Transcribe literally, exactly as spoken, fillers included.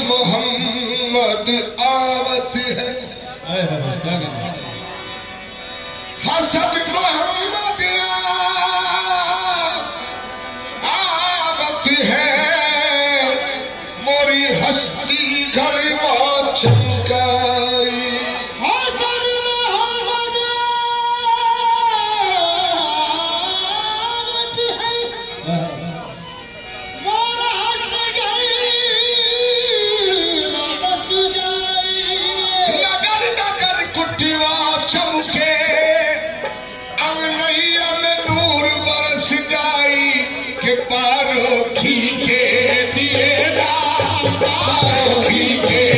मोहम्मद आवत है, हसन मोहम्मद आवत है, मोरी हस्ती घर में चमकाई। हसन मोहम्मद आवत है, मोरा हस्ती घर में बस जाई। नगर नगर कुटिवा चमके, अंगनैया में नूर बरस जाई के पारोखी के दिए पारोखी के